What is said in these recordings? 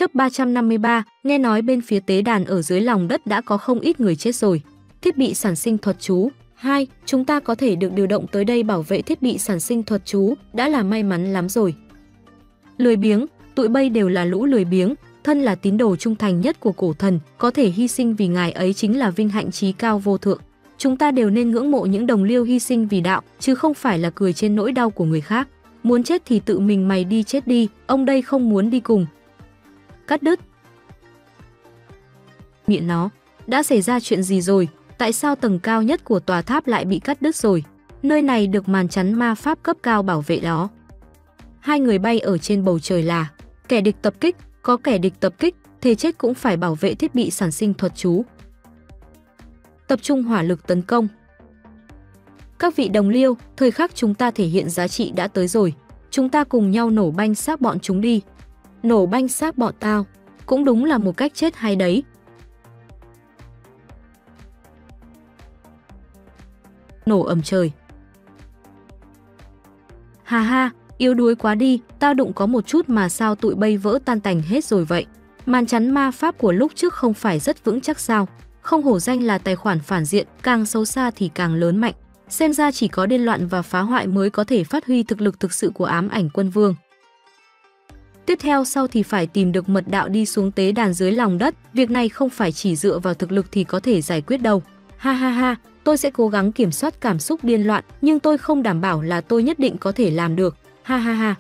Chấp 353, nghe nói bên phía tế đàn ở dưới lòng đất đã có không ít người chết rồi. Thiết bị sản sinh thuật chú. 2. Chúng ta có thể được điều động tới đây bảo vệ thiết bị sản sinh thuật chú, đã là may mắn lắm rồi. Lười biếng, tụi bay đều là lũ lười biếng, thân là tín đồ trung thành nhất của cổ thần, có thể hy sinh vì ngài ấy chính là vinh hạnh chí cao vô thượng. Chúng ta đều nên ngưỡng mộ những đồng liêu hy sinh vì đạo, chứ không phải là cười trên nỗi đau của người khác. Muốn chết thì tự mình mày đi chết đi, ông đây không muốn đi cùng. Cắt đứt. Miệng nó, đã xảy ra chuyện gì rồi? Tại sao tầng cao nhất của tòa tháp lại bị cắt đứt rồi? Nơi này được màn chắn ma pháp cấp cao bảo vệ đó. Hai người bay ở trên bầu trời là kẻ địch tập kích, có kẻ địch tập kích, thề chết cũng phải bảo vệ thiết bị sản sinh thuật chú. Tập trung hỏa lực tấn công. Các vị đồng liêu, thời khắc chúng ta thể hiện giá trị đã tới rồi. Chúng ta cùng nhau nổ banh xác bọn chúng đi. Nổ banh xác bọn tao, cũng đúng là một cách chết hay đấy. Nổ ầm trời. Hà ha, yếu đuối quá đi, tao đụng có một chút mà sao tụi bay vỡ tan tành hết rồi vậy. Màn chắn ma pháp của lúc trước không phải rất vững chắc sao? Không hổ danh là tài khoản phản diện, càng xấu xa thì càng lớn mạnh. Xem ra chỉ có điên loạn và phá hoại mới có thể phát huy thực lực thực sự của ám ảnh quân vương. Tiếp theo sau thì phải tìm được mật đạo đi xuống tế đàn dưới lòng đất. Việc này không phải chỉ dựa vào thực lực thì có thể giải quyết đâu. Ha ha ha, tôi sẽ cố gắng kiểm soát cảm xúc điên loạn, nhưng tôi không đảm bảo là tôi nhất định có thể làm được. Ha ha ha.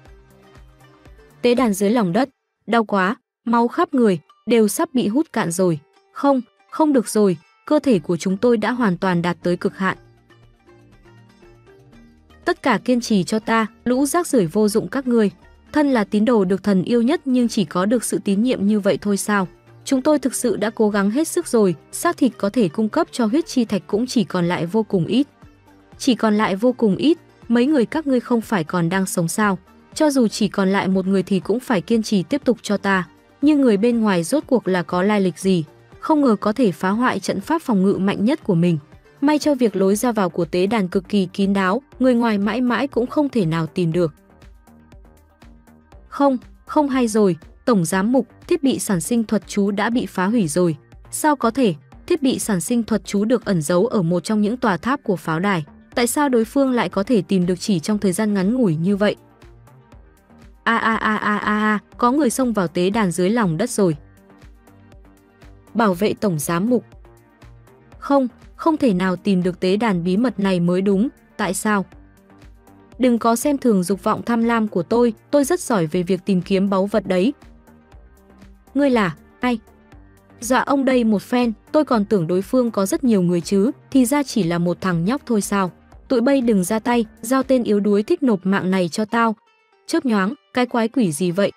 Tế đàn dưới lòng đất, đau quá, máu khắp người, đều sắp bị hút cạn rồi. Không, không được rồi, cơ thể của chúng tôi đã hoàn toàn đạt tới cực hạn. Tất cả kiên trì cho ta, lũ rác rưởi vô dụng các ngươi. Thân là tín đồ được thần yêu nhất nhưng chỉ có được sự tín nhiệm như vậy thôi sao? Chúng tôi thực sự đã cố gắng hết sức rồi, xác thịt có thể cung cấp cho huyết chi thạch cũng chỉ còn lại vô cùng ít. Chỉ còn lại vô cùng ít, mấy người các ngươi không phải còn đang sống sao? Cho dù chỉ còn lại một người thì cũng phải kiên trì tiếp tục cho ta. Nhưng người bên ngoài rốt cuộc là có lai lịch gì? Không ngờ có thể phá hoại trận pháp phòng ngự mạnh nhất của mình. May cho việc lối ra vào của tế đàn cực kỳ kín đáo, người ngoài mãi mãi cũng không thể nào tìm được. Không, không hay rồi, Tổng giám mục, thiết bị sản sinh thuật chú đã bị phá hủy rồi. Sao có thể? Thiết bị sản sinh thuật chú được ẩn giấu ở một trong những tòa tháp của pháo đài. Tại sao đối phương lại có thể tìm được chỉ trong thời gian ngắn ngủi như vậy? Có người xông vào tế đàn dưới lòng đất rồi. Bảo vệ tổng giám mục. Không, không thể nào tìm được tế đàn bí mật này mới đúng. Tại sao? Đừng có xem thường dục vọng tham lam của tôi rất giỏi về việc tìm kiếm báu vật đấy. Ngươi là ai? Dọa ông đây một phen, tôi còn tưởng đối phương có rất nhiều người chứ, thì ra chỉ là một thằng nhóc thôi sao? Tụi bay đừng ra tay, giao tên yếu đuối thích nộp mạng này cho tao. Chớp nhoáng, cái quái quỷ gì vậy?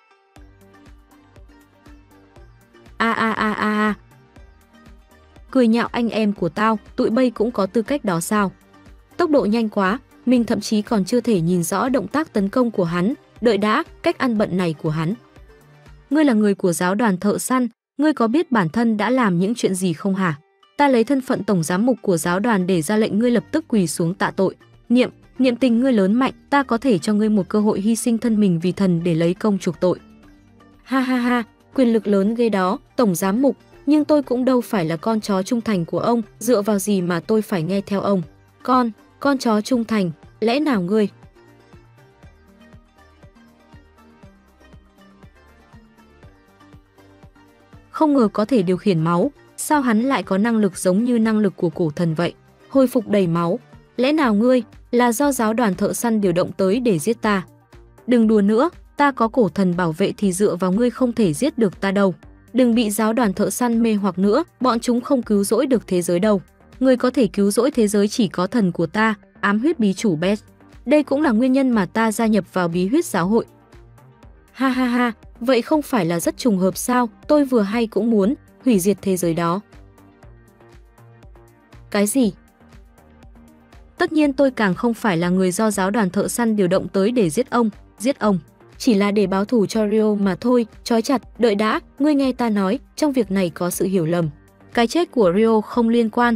Cười nhạo anh em của tao, tụi bay cũng có tư cách đó sao? Tốc độ nhanh quá, mình thậm chí còn chưa thể nhìn rõ động tác tấn công của hắn. Đợi đã, cách ăn bận này của hắn. Ngươi là người của giáo đoàn thợ săn, ngươi có biết bản thân đã làm những chuyện gì không hả? Ta lấy thân phận tổng giám mục của giáo đoàn để ra lệnh ngươi lập tức quỳ xuống tạ tội. Niệm tình ngươi lớn mạnh, ta có thể cho ngươi một cơ hội hy sinh thân mình vì thần để lấy công chuộc tội. Ha ha ha, quyền lực lớn ghê đó, tổng giám mục, nhưng tôi cũng đâu phải là con chó trung thành của ông, dựa vào gì mà tôi phải nghe theo ông? Con chó trung thành, lẽ nào ngươi? Không ngờ có thể điều khiển máu, sao hắn lại có năng lực giống như năng lực của cổ thần vậy? Hồi phục đầy máu, lẽ nào ngươi là do giáo đoàn thợ săn điều động tới để giết ta? Đừng đùa nữa, ta có cổ thần bảo vệ thì dựa vào ngươi không thể giết được ta đâu. Đừng bị giáo đoàn thợ săn mê hoặc nữa, bọn chúng không cứu rỗi được thế giới đâu. Người có thể cứu rỗi thế giới chỉ có thần của ta, ám huyết bí chủ Beth. Đây cũng là nguyên nhân mà ta gia nhập vào bí huyết giáo hội. Ha ha ha, vậy không phải là rất trùng hợp sao? Tôi vừa hay cũng muốn hủy diệt thế giới đó. Cái gì? Tất nhiên tôi càng không phải là người do giáo đoàn thợ săn điều động tới để giết ông. Chỉ là để báo thù cho Rio mà thôi. Trói chặt, đợi đã, ngươi nghe ta nói, trong việc này có sự hiểu lầm. Cái chết của Rio không liên quan.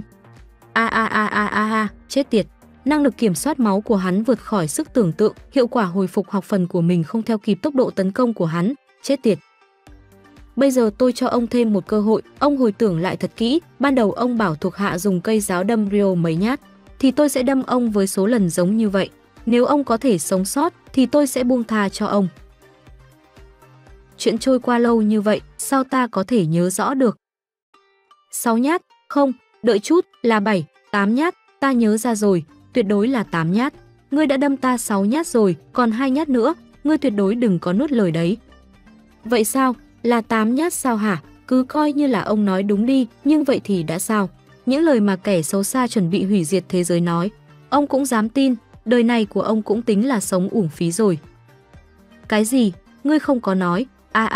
Chết tiệt. Năng lực kiểm soát máu của hắn vượt khỏi sức tưởng tượng, hiệu quả hồi phục học phần của mình không theo kịp tốc độ tấn công của hắn. Chết tiệt. Bây giờ tôi cho ông thêm một cơ hội, ông hồi tưởng lại thật kỹ, ban đầu ông bảo thuộc hạ dùng cây giáo đâm Rio mấy nhát, thì tôi sẽ đâm ông với số lần giống như vậy. Nếu ông có thể sống sót thì tôi sẽ buông tha cho ông. Chuyện trôi qua lâu như vậy, sao ta có thể nhớ rõ được? 6 nhát, không, đợi chút, là 7, 8 nhát, ta nhớ ra rồi, tuyệt đối là 8 nhát. Ngươi đã đâm ta 6 nhát rồi, còn 2 nhát nữa, ngươi tuyệt đối đừng có nuốt lời đấy. Vậy sao, là 8 nhát sao hả? Cứ coi như là ông nói đúng đi, nhưng vậy thì đã sao? Những lời mà kẻ xấu xa chuẩn bị hủy diệt thế giới nói, ông cũng dám tin, đời này của ông cũng tính là sống uổng phí rồi. Cái gì? Ngươi không có nói,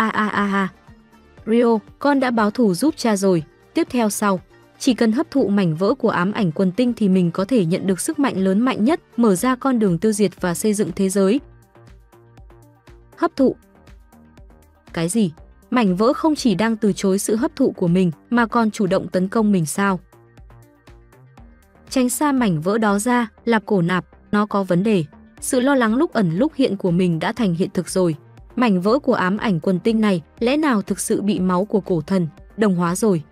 Rio, con đã báo thù giúp cha rồi, tiếp theo sau. Chỉ cần hấp thụ mảnh vỡ của ám ảnh quần tinh thì mình có thể nhận được sức mạnh lớn mạnh nhất, mở ra con đường tiêu diệt và xây dựng thế giới. Hấp thụ. Cái gì? Mảnh vỡ không chỉ đang từ chối sự hấp thụ của mình mà còn chủ động tấn công mình sao? Tránh xa mảnh vỡ đó ra, Lạp Cổ Nạp, nó có vấn đề. Sự lo lắng lúc ẩn lúc hiện của mình đã thành hiện thực rồi. Mảnh vỡ của ám ảnh quần tinh này lẽ nào thực sự bị máu của cổ thần đồng hóa rồi?